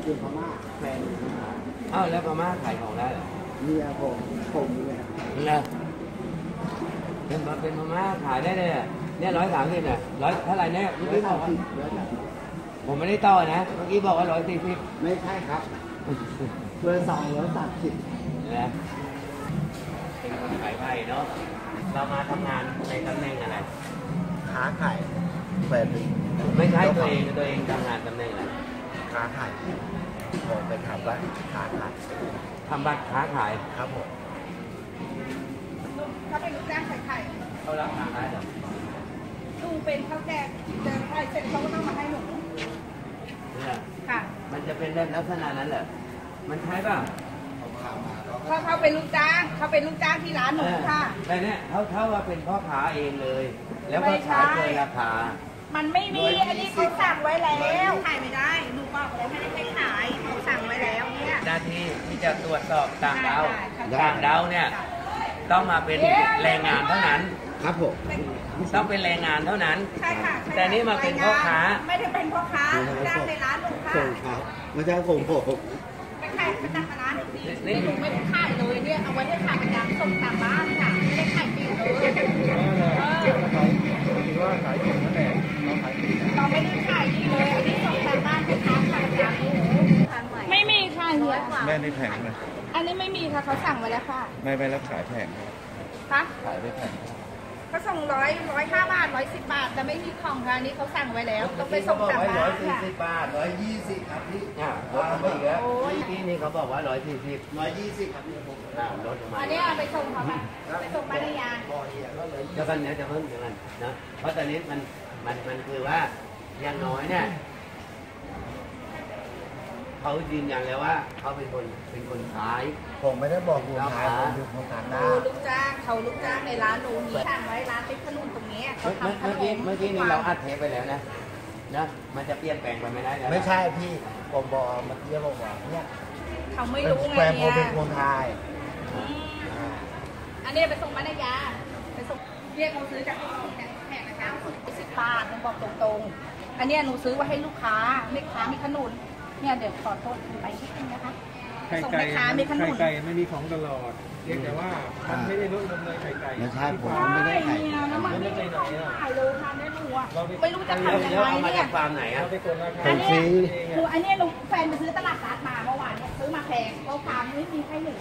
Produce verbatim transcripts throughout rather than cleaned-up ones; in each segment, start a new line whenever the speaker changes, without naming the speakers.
คือพม่าแฟน
อ้าวแล้วพม่าขายของได้เหรอ
เมียผมผมเลย
นะเป็นเป็นพม่าขายได้เลยเนี่ยร้อยสามสิบเนี่ยร้อยเท่าไหร่เนี่ยเมื่อกี้บอกว่าผมไม่ได้ต่อนะเมื่อกี้บอกว่าร้อยสี่สิบ
ไม่ใช่ครับเบอร์สองร้อยสามสิบ
นะเป็นคนขายไพ่เนาะเรามาทำงานในตำแหน่งอะไร
ค้าขายแฟน
ไม่ใช่ตัวเองตัวเองทำงานตำแหน่งอะไร
ค้าขายผมไปทำบัตรค้าขาย
ทำบัตรค้าขาย
ครับผม
เขาเป็นลูกจ้างขายไข่
เขารับงานได้หรอ
ลุงเป็นข้าวแกงเดินไข่เสร็จเขาก็ต้องมาให้หนู
เนี่ย
ค่ะ
มันจะเป็นลักษณะนั้นเหรอมันใช่ป่ะ
เขาเขาเป็นลูกจ้างเขาเป็นลูกจ้างที่ร้านหนูค่ะ
แต่เนี่ยเขาเขาว่าเป็นพ่อค้าเองเลยแล้วก็ขายเกินราคา
มันไม่มีอันนี้เขาสั่งไว้แล้วขายไม่ได้หนูบอกแล้วไม่ได้ให้ขายเขาสั่งไว้แล้วเนี่ย
หน้าที่ที่จะตรวจสอบต่างดาวต่างดาวเนี่ยต้องมาเป็นแรงงานเท่านั้น
ครับผม
ต้องเป็นแรงงานเท่านั้น
ใช่ค่ะ
แต่นี่มาเป็นพ่อค้า
ไม่ได้เป็นพ่อค้าจ้างในร้านหนูค่ะ
ส่งครับไม่ใช่ผมผม
ไม่ขายประจำร้านหนูดีนี่หนูไม่ได้ขายเลยเนี่ยเอาไว้ให้ขายประจำส่งตามบ้านค่ะไม่ได้ขายปีเลย
ว่าขายจริงนั่นแหละเราขายจริง
เราไม่ได้ขายดีเลยอันนี้ส่งตามบ้านให้ค้าขายประจำไม่มีค่ะเฮีย
แม่ในแผงนะ
อันนี้ไม่มีค่ะเขาสั่งไว้แล้วค่ะ
ไม่ไม่รับขายแผง
คะ
ขายไม่แผง
เขาส่งร้อยร้อยห้าบาทร้อยสิบบาทแต่ไม่มีของค่ะนี้เขาสั่งไว้แล้วต้องไปส่งตามบ้าน
ร้อยสี่สิบบาทร้อยยี่สิบครับพี่อ่าลดมาอีกแล้วพี่นี่เขาบอกว่าร้อยสี่สิบ
ร้อยยี่สิบครับพี่ผม
ลดมา
อันนี้ไปส่งเขาไปส่งบ้านยา
เดี๋ยวกันเดี๋ยวจะเพิ่มเดี๋ยวกันนะเพราะตอนนี้มันมันมันคือว่าอย่างน้อยเนี่ยเขายืนยันแล้วว่าเขาเป็นคนเป็นคนขาย
ผมไม่ได้บอกคุณขายผมเป็นคนขายได้
ลูกจ้างเขาลูกจ้างในร้านหนูมีสั่งไว้ร้านติ๊กขนุนตรงนี้เขาทำขนม
เมื่อกี้นี่เราอัดเทปไปแล้วนะนะมันจะเปลี่ยนแปลงไปไม่ได้แล้ว
ไม่ใช่พี่ผมบอกเมื่อกี้ผมบอกเนี่ย
เขาไม่รู้ไง
แฟนผมเป็นคนไทย
อันนี้ไปส่งบ้านยาไปส่งเรียกเขาซื้อจากแผงละเก้าสิบบาทหนูบอกตรงๆอันนี้หนูซื้อไว้ให้ลูกค้าลูกค้ามีขนุนเนี่ยเดี๋ยวขอโทษไปนิดนึงนะคะ
ไข่ไก่ไข่ไก่ไม่มีของตลอดเพียงแต่ว่ามันไม่ได้ลดลงเลยไข่ไก่
ไม่ใช่ผมไม่ได้ไข่
แล้วมันไม่ได้ขายเลยค่ะแม่หนูไม่รู้จะทำยังไงเนี่ย
ฟาร์มไหนอ่ะ
อันนี้หนูอันนี้หนูแฟนไปซื้อตลาดนัดมาเมื่อวานเนี่ยซื้อมาแพงเพราะฟาร์มไม่มีไข่หนึ่ง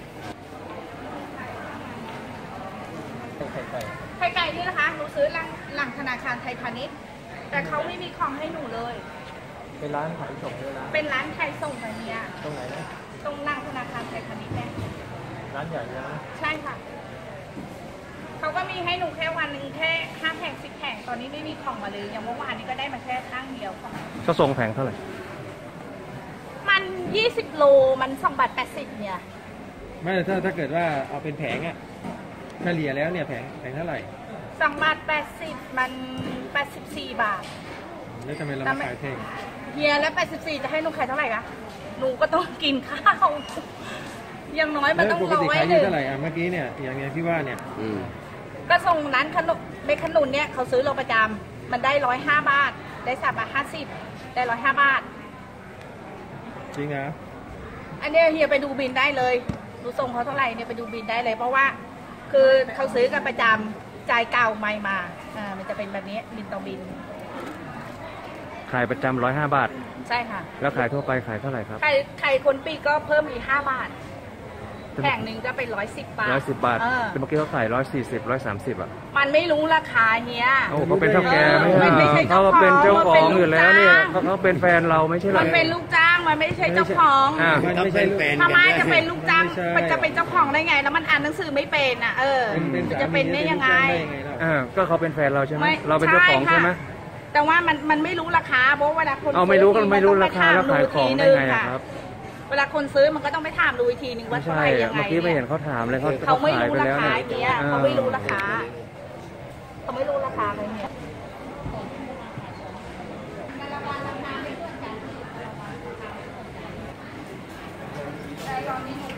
ไข่ไก่
ไข่ไก่นี่นะคะหนูซื้อหลังหลังธนาคารไทยพาณิชย์แต่เขาไม่มีของให้หนูเลย
เป็นร้านขายส่งด้วยนะ
เป็นร้านขายส่งแบบนี้
ตรงไหนนะ
ตรงหลังธนาคารไทยพาณิชย์แม่
ร้านใหญ่นะ
ใช่ค่ะเขาก็มีให้หนูแค่วันหนึ่งแค่ห้าแผงสิบแผงตอนนี้ไม่มีของมาเลยอย่างเมื่อวานนี้ก็ได้มาแค่ข้างเดียวของ
ก็ส่งแผงเท่าไหร่
มันยี่สิบโลมันสองบาทแปดสิบเนี่ย
ไม่ถ้าถ้าเกิดว่าเอาเป็นแผงอ่ะเฉลี่ยแล้วเนี่ยแผงแผงเท่าไหร่
สองบาทแปดสิบมันแปดสิบสี่บาท
แล้วทำไมเราขายแพง
เฮียแล้วแปดสิบสี่จะให้หนูขายเท่าไหร่คะหนูก็ต้องกินข้าวอย่างน้อยมันต้องร้อยหนึ่ง
เท่าไหร่อ่ะเมื่อกี้เนี่ยอย่างเงี้ยที่ว่าเนี่ย
ก็ส่งร้านขนมเมฆขนุนเนี่ยเขาซื้อเราประจำมันได้ร้อยห้าบาทได้สามบาทห้าสิบได้ร้อยห้าบาท
จริงนะ
อันนี้เฮียไปดูบินได้เลยดูส่งเขาเท่าไหร่เนี่ยไปดูบินได้เลยเพราะว่าคือเขาซื้อกันประจำจ่ายเก่าใหม่มาอ่ามันจะเป็นแบบนี้บินต่อบิน
ขายประจำร้อยห้าบาท
ใช่ค่ะ
แล้วขายทั่วไปขายเท่าไหร่ครับ
ขายขายคนปีก็เพิ่มอีกห้าบาทแผงหนึ่งก็เป็นร้อยสิบบาท
ร้อยสิบบาทแต่เมื่อกี้เขาขายร้อยสี่สิบร้อยสามสิบอ่ะ
มันไม่รู้ราคาเฮีย
โอ้เขาเป็นเจ้าแก่ไม่ใช่เขาเป็นเจ้าของอยู่แล้วเนี่ยเขาเป็นแฟนเราไม่ใช่หรอ
มันเป็นลูกจ้างมันไม่ใช่เจ้าของ
มันไม่ใช่แฟน
ทำไมจะเป็นลูกจ้างมันจะเป็นเจ้าของได้ไงแล้วมันอ่านหนังสือไม่เป็นอ่ะเออจะเป็นได้ยังไง
อ่าก็เขาเป็นแฟนเราใช่ไหมเราเป็นเจ้าของใช่ไหม
แต่ว่ามันมันไม่รู้ราคาเพราะเวลาคน
เอาไม่รู้ก็ไม่รู้ราคาแล้วขายของได้ไงครับ
เวลาคนซื้อมันก็ต้องไปถามดูอีกทีหนึ่งว่าเท่าไหร่ยังไง
เมื่อกี้ไม่เห็นเขาถามเลยเขา
เขาไม่รู้ราคาเนี้ยเขาไม่รู้ราคาเขาไม่รู้ราคาอะไรเนี้ยแต่ตอนนี้